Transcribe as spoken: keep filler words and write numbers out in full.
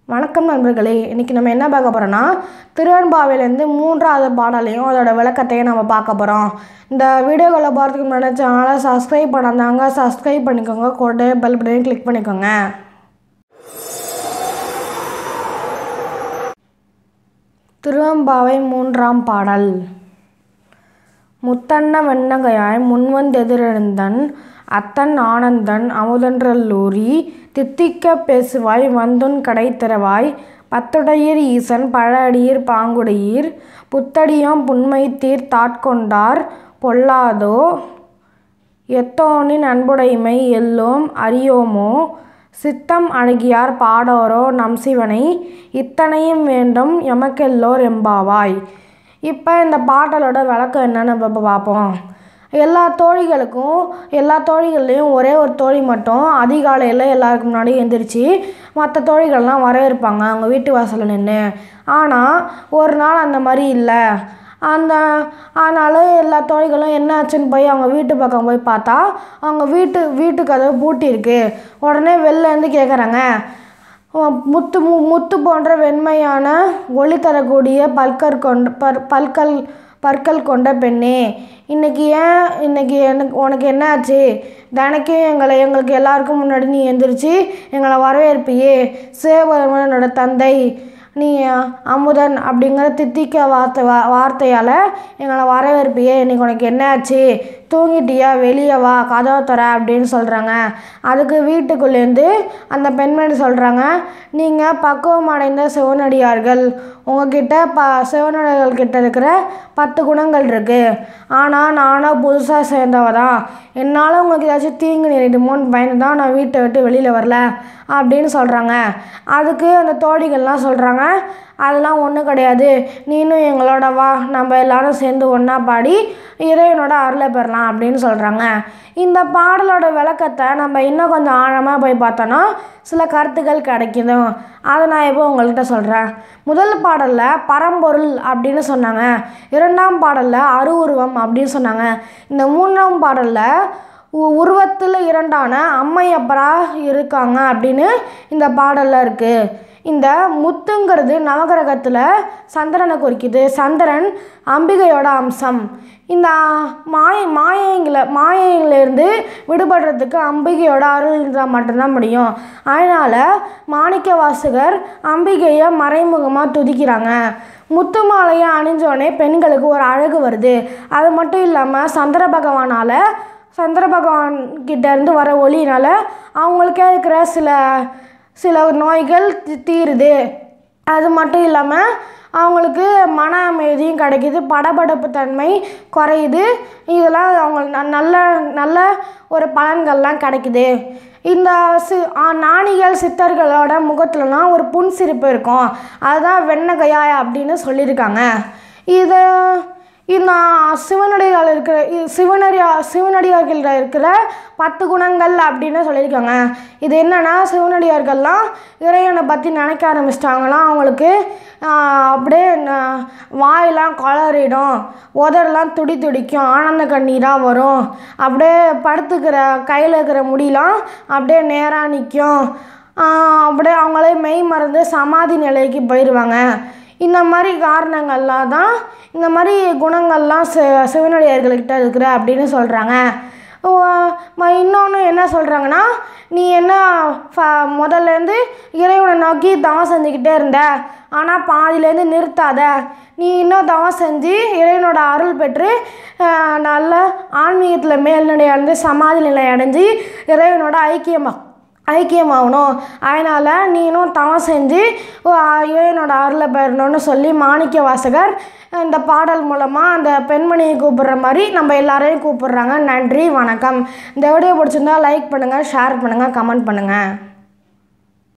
வணக்கம் நண்பர்களே, இன்றைக்கி நம்ம என்ன பார்க்க போகிறோன்னா திருவெண்பாவையிலேருந்து மூன்றாவது பாடலையும் அதோட விளக்கத்தையும் நம்ம பார்க்க போகிறோம். இந்த வீடியோக்களை பார்த்துக்கு முன்னாடி சேனலை சப்ஸ்கிரைப் பண்ணாதாங்க சப்ஸ்கிரைப் பண்ணிக்கோங்க, கூட பெல் பட்டனையும் கிளிக் பண்ணிக்கோங்க. திருவெம்பாவை மூன்றாம் பாடல். முத்தன்ன வெண்ணகையாய் முன்வந்தெதிரெழுந்தன் அத்தன் ஆனந்தன் அமுதன்றல்லூரி தித்திக்க பேசுவாய் வந்துன் கடை திறவாய் பத்துடையீர் ஈசன் பழ அடியீர் பாங்குடையீர் புத்தடியாம் புன்மைத்தீர் தாட்கொண்டார் பொல்லாதோ எத்தோனின் அன்புடைமை எல்லோம் அறியோமோ சித்தம் அழகியார் பாடோரோ நம் சிவனை இத்தனையும் வேண்டும் எமக்கெல்லோர் எம்பாவாய். இப்போ இந்த பாடலோட விளக்கம் என்னன்னு இப்போ பார்ப்போம். எல்லா தோழிகளுக்கும் எல்லா தோழிகள்லேயும் ஒரே ஒரு தோழி மட்டும் அதிகாலையில் எல்லாருக்கும் முன்னாடி எழுந்திரிச்சு மற்ற தோழிகள்லாம் வரவேற்பாங்க அவங்க வீட்டு வாசலில் நின்று. ஆனால் ஒரு நாள் அந்த மாதிரி இல்லை. அந்த அதனால் எல்லா தோழிகளும் என்ன ஆச்சுன்னு போய் அவங்க வீட்டு பக்கம் போய் பார்த்தா அவங்க வீட்டு வீட்டு கதவு பூட்டியிருக்கு. உடனே வெளிலேருந்து கேட்குறாங்க, முத்து மு முத்து போன்ற வெண்மையான ஒளி தரக்கூடிய பல்கற் கொண்ட பற் பல்கல் பற்கள் கொண்ட பெண்ணே, இன்றைக்கி ஏன் இன்றைக்கி எனக்கு உனக்கு என்ன ஆச்சு? தினைக்கும் எங்களை எங்களுக்கு எல்லாருக்கும் முன்னாடி நீ எந்திரிச்சு எங்களை வரவேற்பியே, சிவபெருமானோட தந்தை நீ அமுதன் அப்படிங்கிற தித்திக்க வார்த்தை வா வார்த்தையால் எங்களை வரவேற்பியே, இன்றைக்கி உனக்கு என்ன ஆச்சு? தூங்கிட்டியா? வெளியே வா, கதவை தர அப்படின்னு சொல்கிறாங்க. அதுக்கு வீட்டுக்குள்ளேருந்து அந்த பெண்மணி சொல்கிறாங்க, நீங்கள் பக்குவம் அடைந்த சிவனடியார்கள், உங்ககிட்ட ப சிவனடியார்கள் கிட்ட இருக்கிற பத்து குணங்கள் இருக்குது. ஆனால் நானும் புதுசாக சேர்ந்தவ தான், என்னால் உங்களுக்கு ஏதாச்சும் தீங்கு நேரிடுமோன்னு பயந்து தான் நான் வீட்டை விட்டு வெளியில் வரல அப்படின்னு சொல்கிறாங்க. அதுக்கு அந்த தோழிகள்லாம் சொல்கிறாங்க, அதெல்லாம் ஒன்றும் கிடையாது, நீனும் எங்களோட வா, நம்ம எல்லோரும் சேர்ந்து ஒன்றா பாடி இறைவனோட அருளை பெறலாம் அப்படின்னு சொல்கிறாங்க. இந்த பாடலோட விளக்கத்தை நம்ம இன்னும் கொஞ்சம் ஆழமாக போய் பார்த்தோன்னா சில கருத்துக்கள் கிடைக்குது. அதை நான் இப்போ உங்கள்கிட்ட சொல்கிறேன். முதல் பாடலில் பரம்பொருள் அப்படின்னு சொன்னாங்க, இரண்டாம் பாடலில் அருவுருவம் அப்படின்னு சொன்னாங்க. இந்த மூன்றாம் பாடலில் உருவத்தில் இரண்டான அம்மையப்பரா இருக்காங்க அப்படின்னு இந்த பாடலில் இருக்குது. இந்த முத்துங்கிறது நவகிரகத்தில் சந்திரனை குறிக்குது. சந்திரன் அம்பிகையோட அம்சம். இந்த மாய மாயங்களை மாயையிலேருந்து விடுபடுறதுக்கு அம்பிகையோட அருள் இருந்தால் மட்டும்தான் முடியும். அதனால் மாணிக்க வாசகர் அம்பிகையை மறைமுகமாக துதிக்கிறாங்க. முத்து மாலையை அணிஞ்சோடனே பெண்களுக்கு ஒரு அழகு வருது. அது மட்டும் இல்லாமல் சந்திர பகவானால் சந்திர பகவான் கிட்டேருந்து வர ஒளியினால் அவங்களுக்கே இருக்கிற சில சில நோய்கள் தீருது. அது மட்டும் இல்லாமல் அவங்களுக்கு மன அமைதியும் கிடைக்கிது, படபடப்பு தன்மை குறையுது. இதெல்லாம் அவங்க நல்ல நல்ல ஒரு பலன்கள்லாம் கிடைக்குது. இந்த சி ஞானிகள் சித்தர்களோட முகத்துலலாம் ஒரு புன்சிரிப்பு இருக்கும், அதுதான் வெண்ணகையாய் அப்படின்னு சொல்லியிருக்காங்க. இதை இந்த சிவனடியார் இருக்கிற சிவனடியா சிவனடியார்கள்ட இருக்கிற பத்து குணங்கள் அப்படின்னு சொல்லியிருக்காங்க. இது என்னென்னா, சிவனடியார்கள்லாம் இறைவனை பற்றி நினைக்க ஆரம்பிச்சிட்டாங்களாம். அவங்களுக்கு அப்படியே வாயெல்லாம் கொளறிடும், உதரெல்லாம் துடி துடிக்கும், ஆனந்த கண்ணீராக வரும், அப்படியே படுத்துக்கிற கையில் இருக்கிற முடியெலாம் அப்படியே நேராக நிற்கும், அப்படியே அவங்களே மெய் மறந்து சமாதி நிலைக்கு போயிடுவாங்க. இந்த மாதிரி காரணங்கள்லாம் தான் இந்த மாதிரி குணங்கள்லாம் சி சிவனடியார்கள்கிட்ட இருக்கிற அப்படின்னு சொல்கிறாங்க. இன்னொன்று என்ன சொல்கிறாங்கன்னா, நீ என்ன ஃப முதல்லேருந்து இறைவனை நோக்கி தவம் செஞ்சுக்கிட்டே இருந்த, ஆனால் பாதியிலேருந்து நிறுத்தாத, நீ இன்னும் தவம் செஞ்சு இறைவனோட அருள் பெற்று நல்ல ஆன்மீகத்தில் மேல்நிலை அடைந்து சமாதி நிலை அடைஞ்சு இறைவனோட ஐக்கியமாக ஐக்கியமாகணும். அதனால் நீனும் தவம் செஞ்சு இறைவனோட அருளை பெறணும்னு சொல்லி மாணிக்க வாசகர் இந்த பாடல் மூலமாக அந்த பெண்மணியை கூப்பிடுற மாதிரி நம்ம எல்லாரையும் கூப்பிடுறாங்க. நன்றி, வணக்கம். இந்த வீடியோ பிடிச்சிருந்தா லைக் பண்ணுங்கள், ஷேர் பண்ணுங்கள், கமெண்ட் பண்ணுங்கள்.